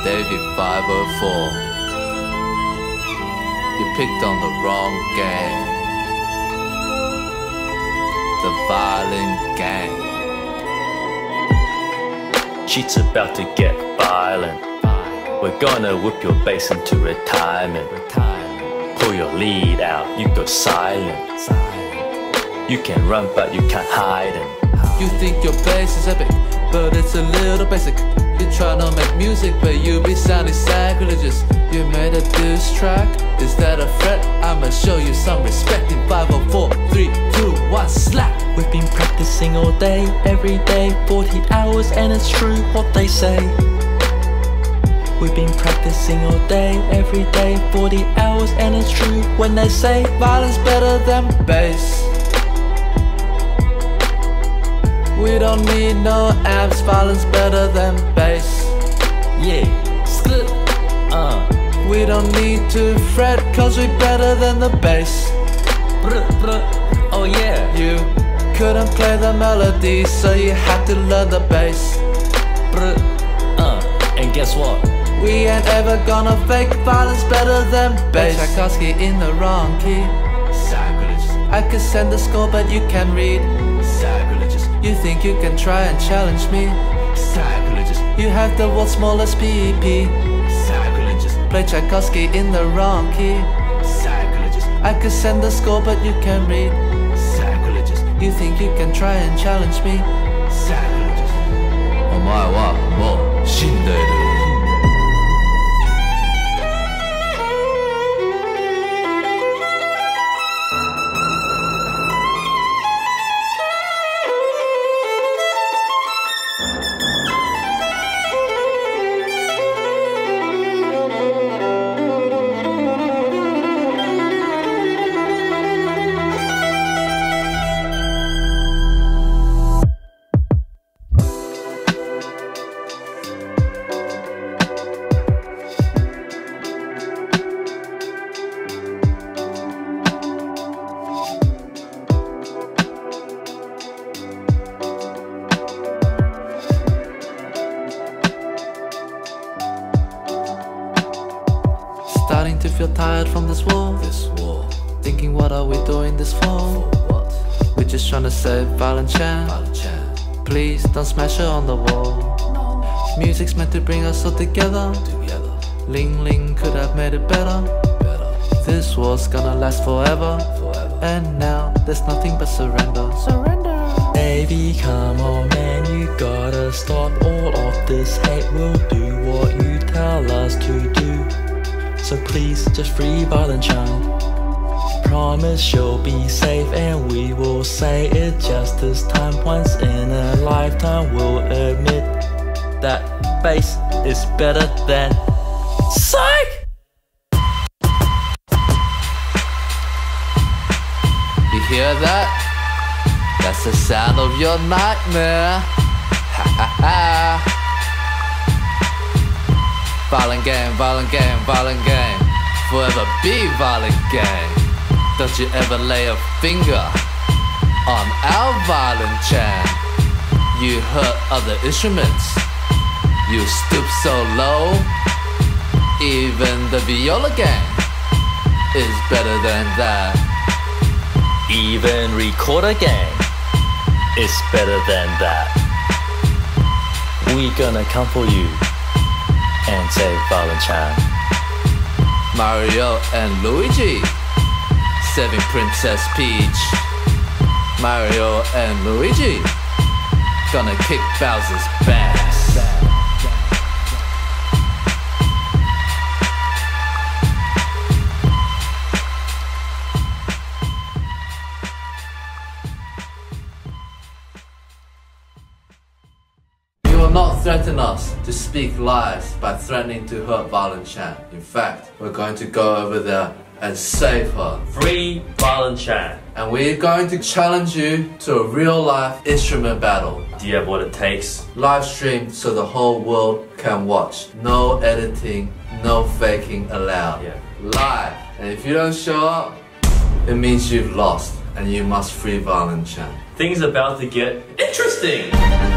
David 504. You picked on the wrong game. The Violin gang. She's about to get violent. We're gonna whip your bass into retirement. Pull your lead out, you go silent. You can run but you can't hide it. You think your bass is epic, but it's a little basic. You try to make music, but you be sounding sacrilegious. You made a diss track, is that a threat? I'ma show you some respect in 5, 4, 3, 2, 1, slap. We've been practicing all day, every day, 40 hours, and it's true what they say. We've been practicing all day, every day, 40 hours, and it's true when they say violin's better than bass. We don't need no amps, violin's better than bass. Yeah, skip. We don't need to fret, cause we're better than the bass. Oh yeah. You couldn't play the melody, so you had to learn the bass. And guess what? We ain't ever gonna fake, violin's better than bass. Tchaikovsky in the wrong key. Sacrilegious. I could send the score but you can't read. Sacrilegious. You think you can try and challenge me. Sacrilegious. You have the world's smallest PEP. Sacrilegious. Play Tchaikovsky in the wrong key. Sacrilegious. I could send the score but you can't read. Sacrilegious. You think you can try and challenge me. Sacrilegious. お前はもう死んでいる。Starting to feel tired from this war. Thinking what are we doing this for? We're just trying to save Violin-Chen. Please don't smash her on the wall. Music's meant to bring us all together. Ling Ling could have made it better. This war's gonna last forever. And now there's nothing but surrender. Baby, come on man, you gotta stop all of this hate. We'll do what you tell us to do. So please just free Violin-Chen. Promise she'll be safe and we will say it just this time. Once in a lifetime we'll admit that bass is better than psych! You hear that? That's the sound of your nightmare. Ha ha ha. Violin game, violin game, violin game. Forever be violin game. Don't you ever lay a finger on our Violin-Chen. You hurt other instruments. You stoop so low. Even the viola game is better than that. Even recorder game is better than that. We gonna come for you and save Violin-Chen. Mario and Luigi saving Princess Peach. Mario and Luigi gonna kick Bowser's ass. You will not threaten us to speak lies by threatening to hurt Violin-Chen. In fact, we're going to go over there and save her. Free Violin-Chen. And we're going to challenge you to a real-life instrument battle. Do you have what it takes? Live stream so the whole world can watch. No editing, no faking allowed. Yeah. Live. And if you don't show up, it means you've lost and you must free Violin-Chen. Things about to get interesting.